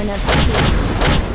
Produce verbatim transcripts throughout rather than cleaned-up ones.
born of peace.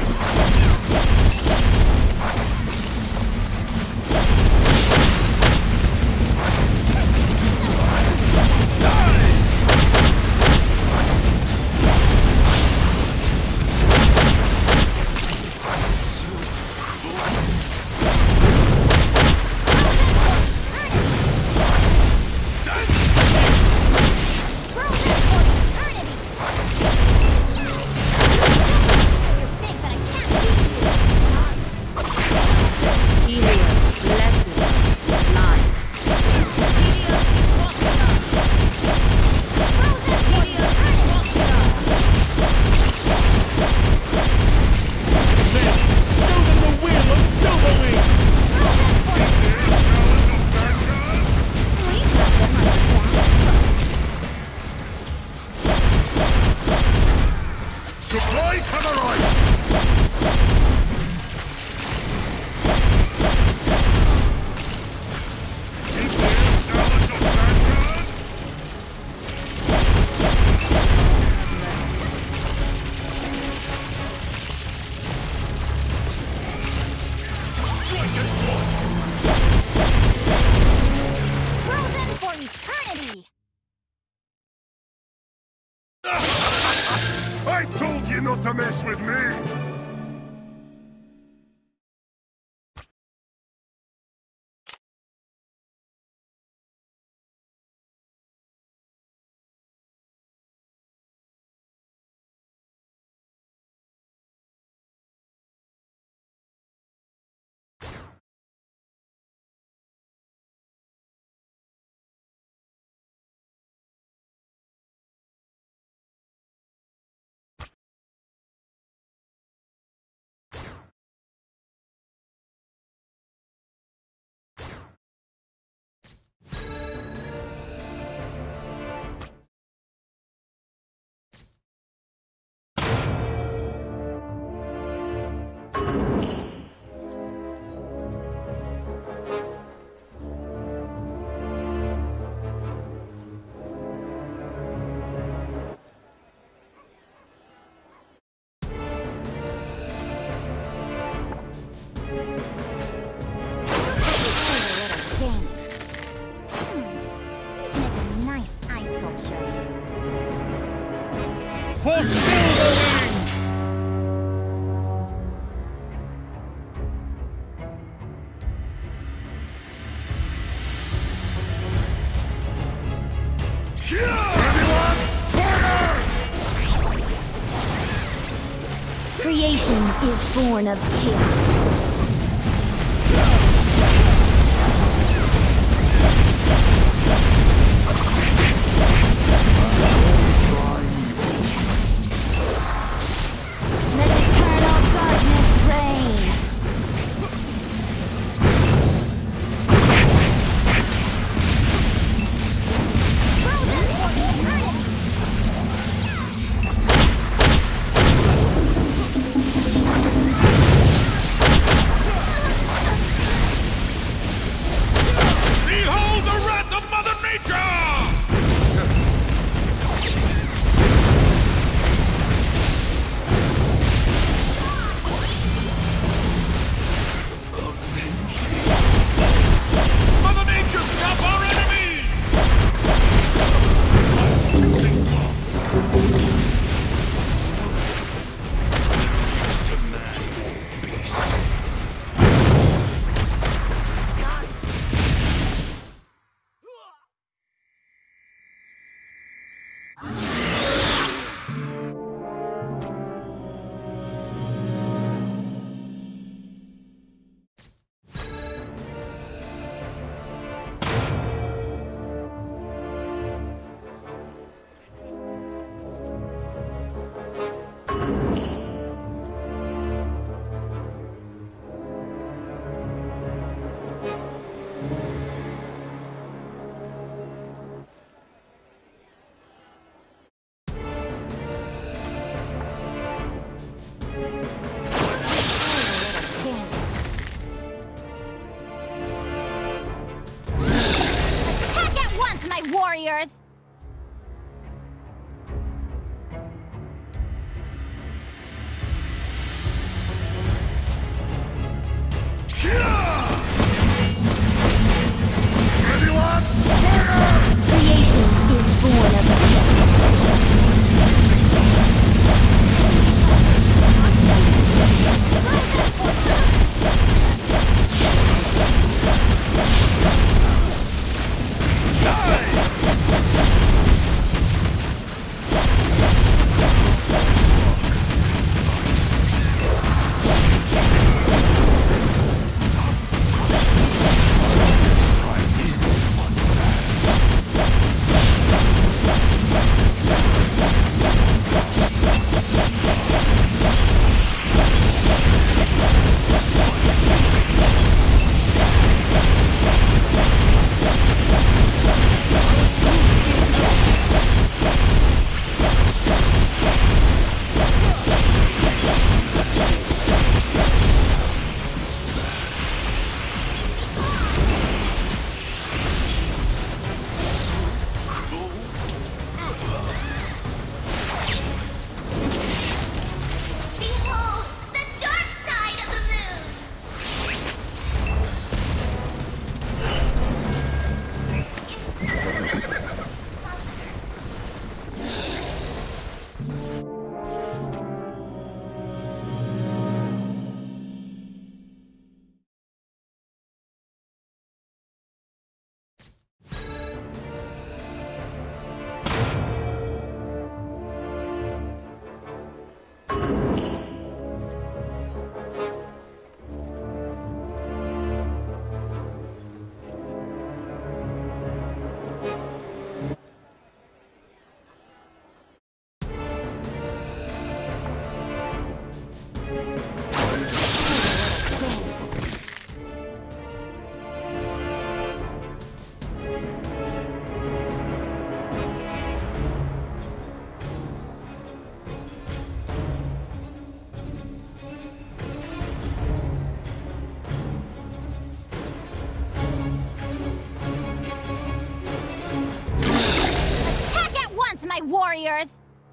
I told you not to mess with me! For Silverwing! Everyone, fire! Creation is born of chaos. Warriors! warriors!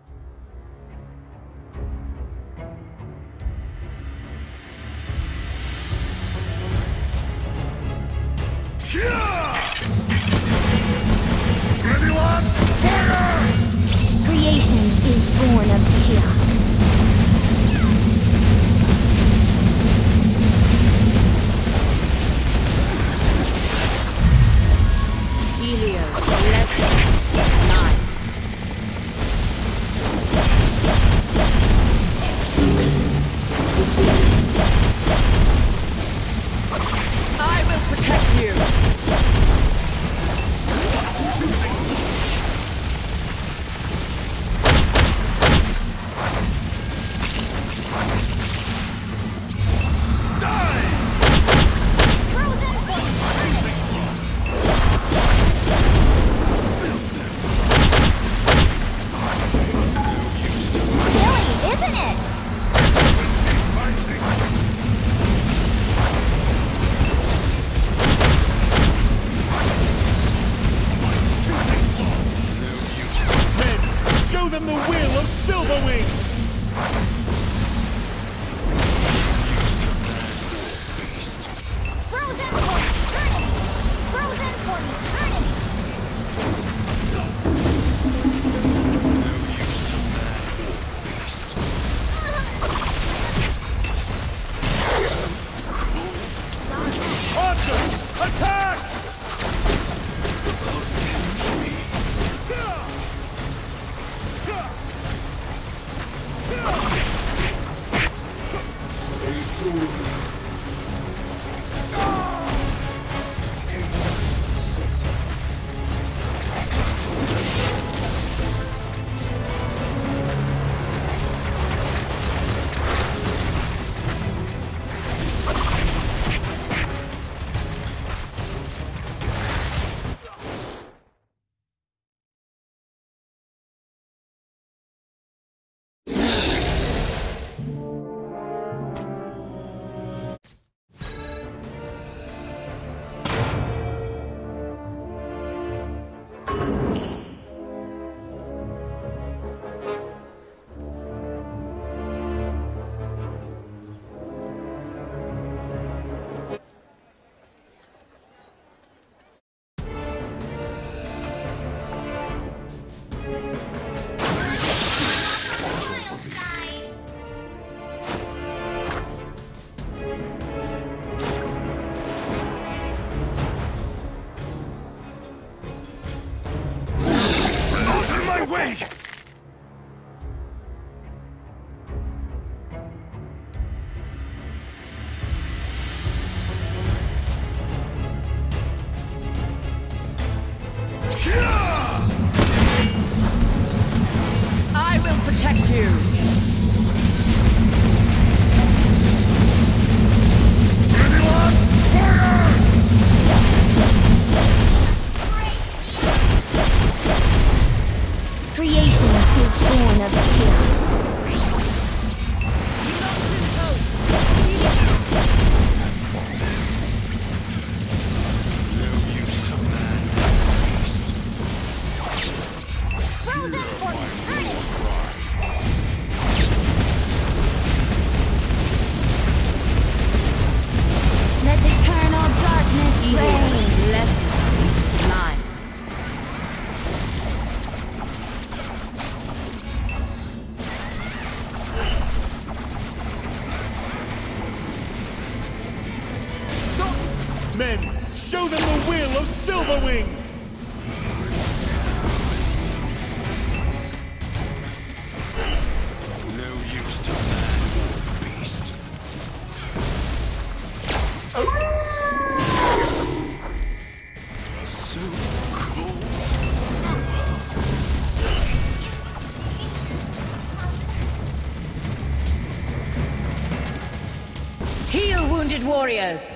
Everyone, fire! Creation is born of chaos. Helios, let's nine. I will protect you. Chilly, isn't it? Men, show them the will of Silverwing! Frozen for eternity! Frozen for eternity! Archers, attack! Out of my way! I will protect you. Everyone, fire! Creation is born of chaos. Frozen for eternity! Let eternal darkness reign! Helios, let's nine. Men, show them the will of Silverwing! No use to man or beast. So cold. Heal wounded warriors.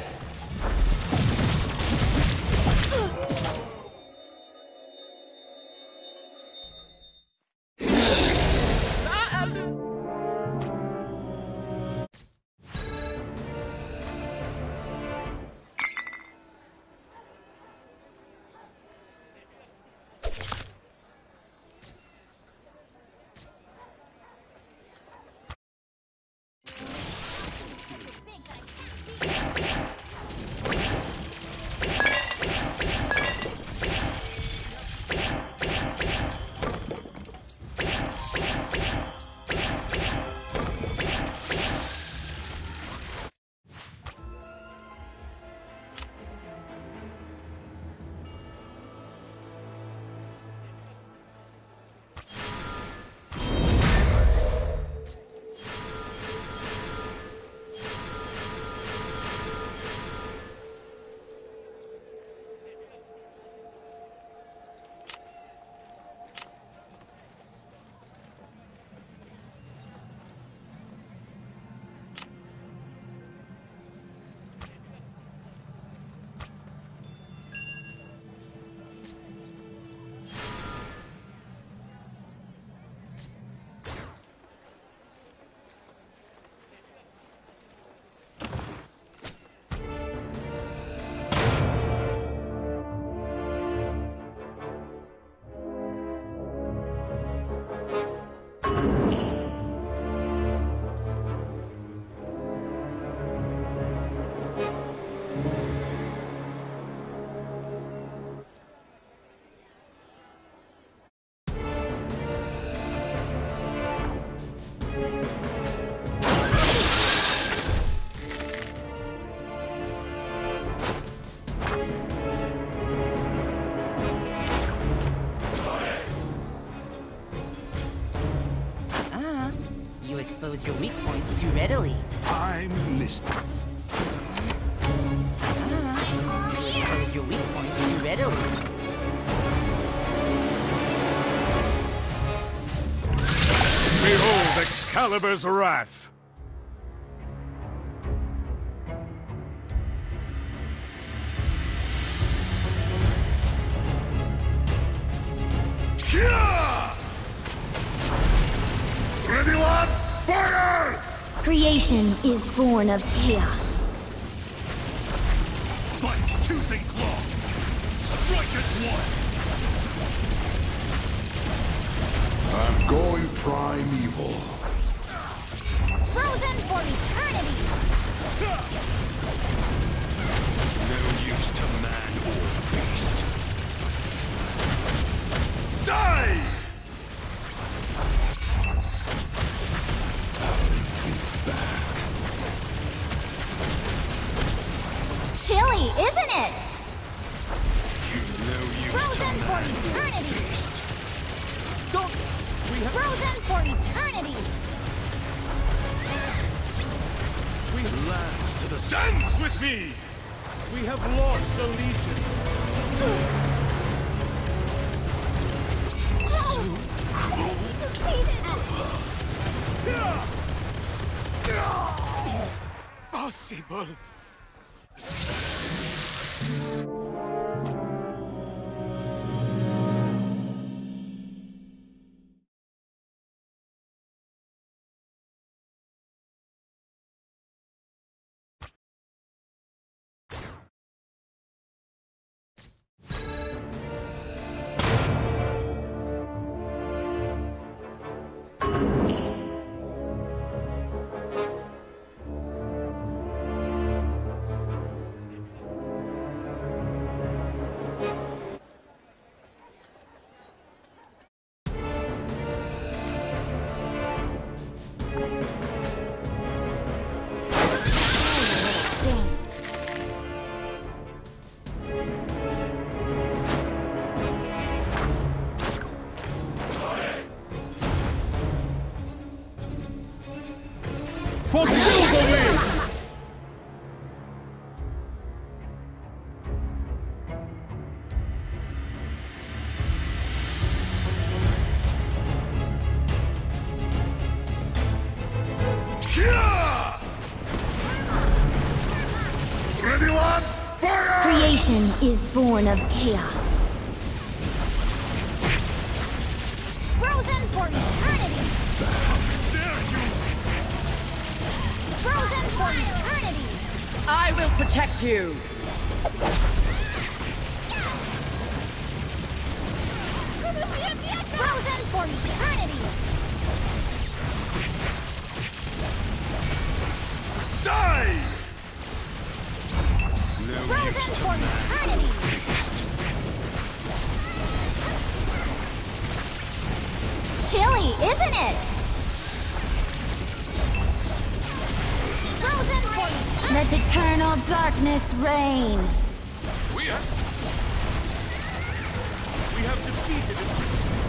You expose your weak points too readily. I'm listening. You expose your weak points too readily. Behold Excalibur's wrath! Ready, lads? Fire! Creation is born of chaos. Fight tooth and claw! Strike as one! I'm going primeval. Frozen for eternity! No use to man or beast. Die! Chilly, isn't it? You no use Frozen to for man or eternity! beast. Don't... We have... Frozen for eternity! We, Lands to the dance with me! we have lost a legion. Possible! For Silverwing! Ready, lads? Fire! Creation is born of chaos. Frozen for eternity! Dare you! Frozen for eternity! I will protect you! Frozen for eternity! Die! No Frozen use to for man eternity! or beast. Chilly, isn't it? Frozen for eternity! Let eternal darkness reign! We are... We have defeated it.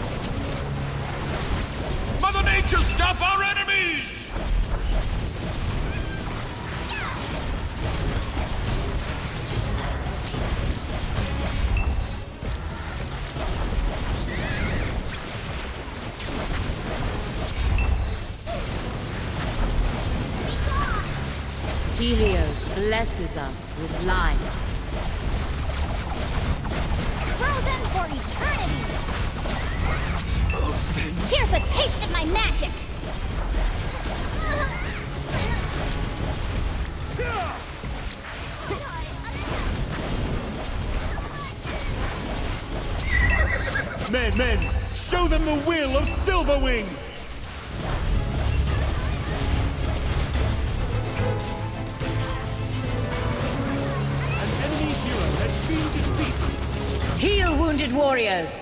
Mother Nature, stop our enemies! Helios blesses us with life. Frozen for eternity! Here's a taste of my magic! Men, men, show them the will of Silverwing! An enemy hero has been defeated. Heal wounded warriors!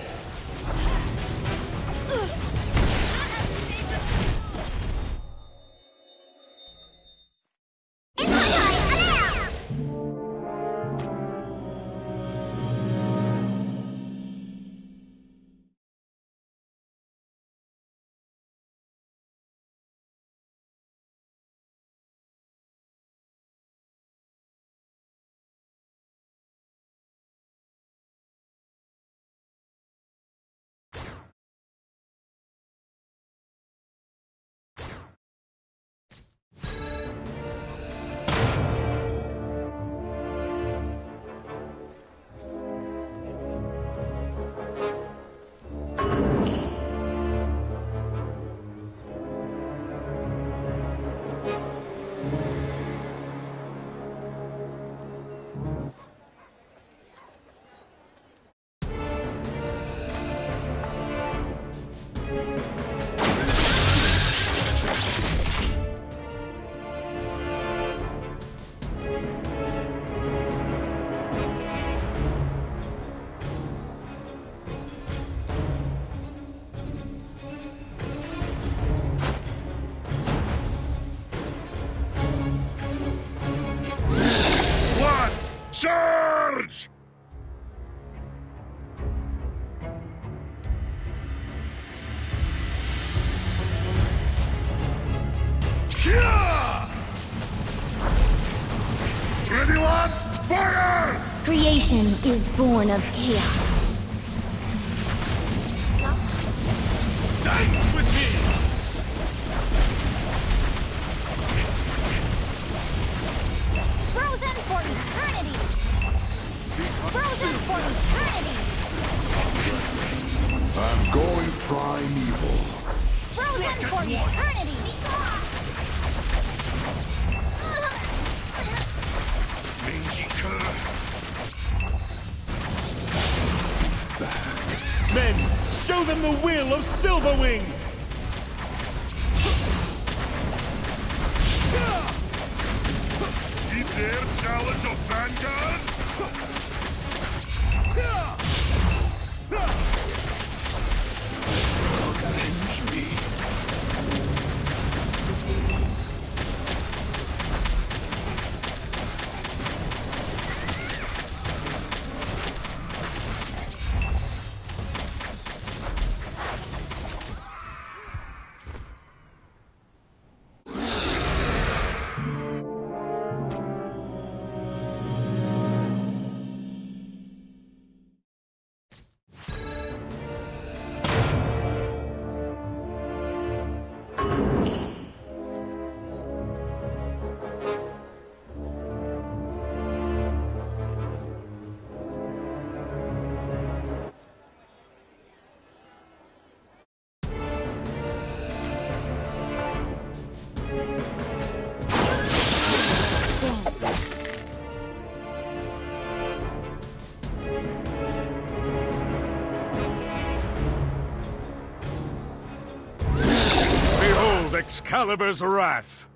Creation is born of chaos. Dance with me! Frozen for eternity! Frozen for eternity! I'm going primeval. Frozen for eternity! Mangy cur. Men, show them the will of Silverwing! You dare challenge a Vanguard? Avenge me. Behold Excalibur's wrath!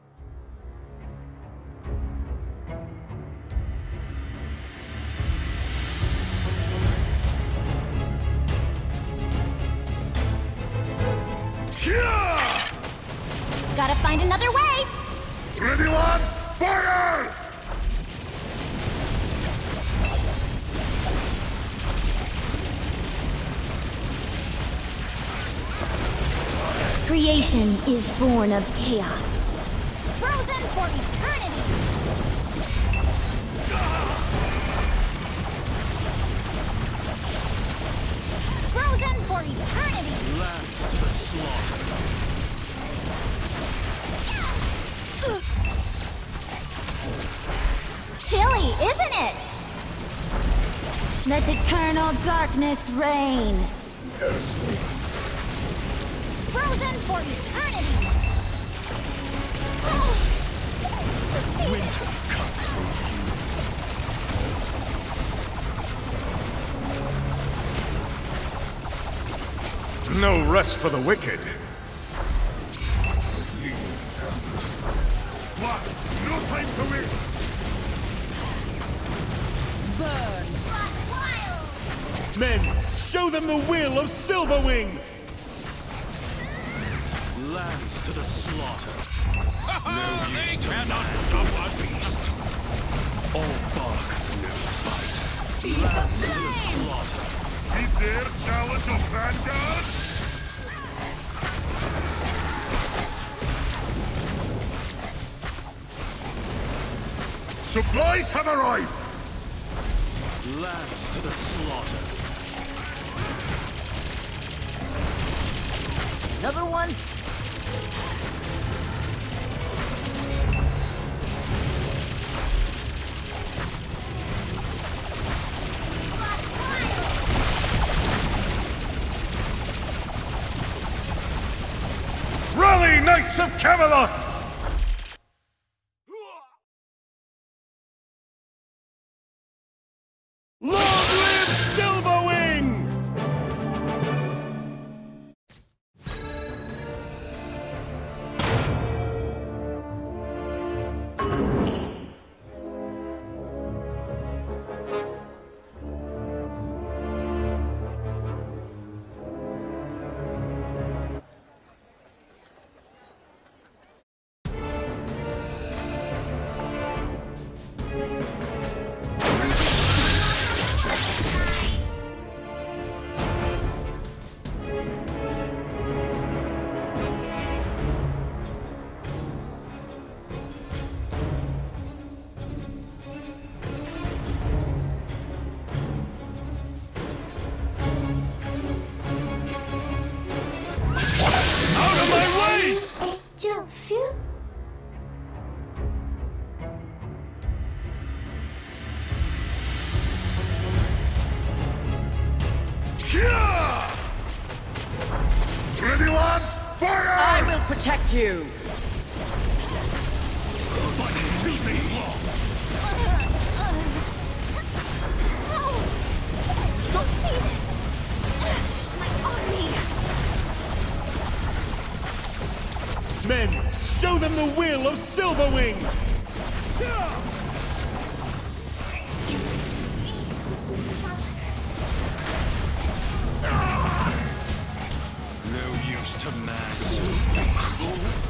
Gotta find another way! Ready, lads? Fire! Creation is born of chaos. Frozen for eternity! Frozen for eternity! Lambs to the slaughter. Chilly, isn't it? Let eternal darkness reign. Yes. Frozen for eternity! Winter comes for you. No rest for the wicked. What? No time to waste. Men, show them the will of Silverwing! Lambs to the slaughter. No use to cannot stop a beast. All bark, no fight. Lambs to the slaughter. He dare challenge a Vanguard? Supplies have arrived! Lambs to the slaughter. Another one? Rally, Knights of Camelot! protect you. Fight to me. No! Don't see this! My army! Men, show them the will of Silverwing! No use to mass beast.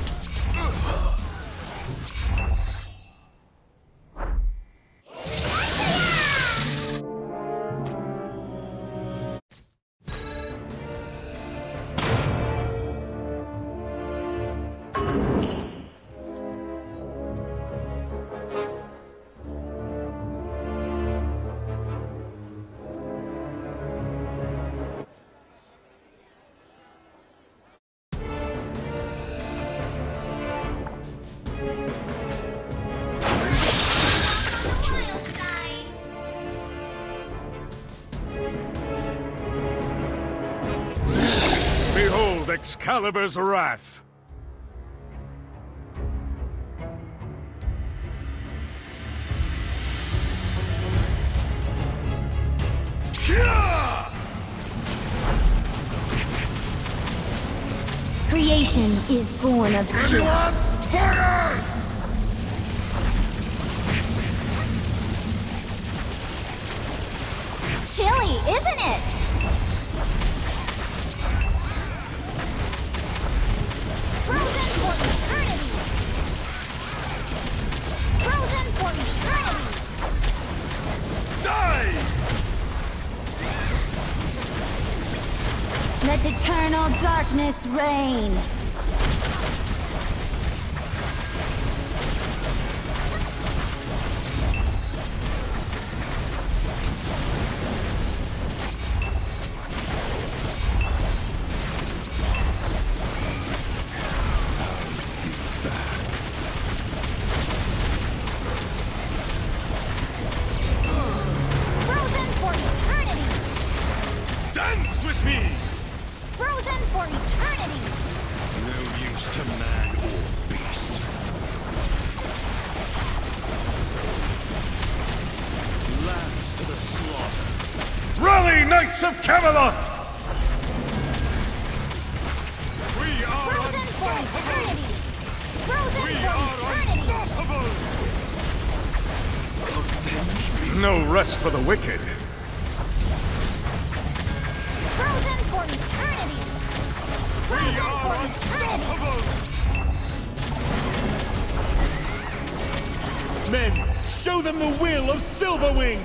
Behold Excalibur's wrath! Creation is born of chaos. Fire! Chilly, isn't it? Frozen for eternity! Frozen for eternity! Die! Let eternal darkness reign! Frozen for eternity! Dance with me! Frozen for eternity! No use to man or beast. Lands to the slaughter. Rally, Knights of Camelot! We are Frozen for eternity! Frozen We for are eternity! unstoppable! Avenge me. No rest for the wicked. Frozen for eternity! Frozen for eternity! Men, show them the will of Silverwing!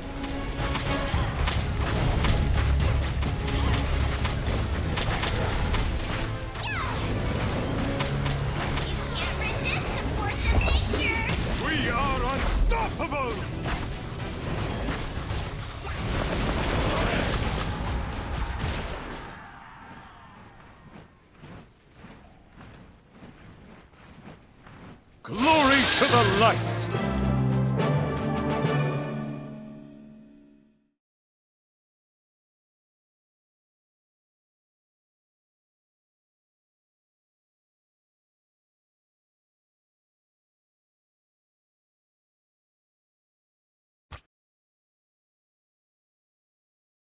Can't resist the force of nature! We are unstoppable! Glory to the light!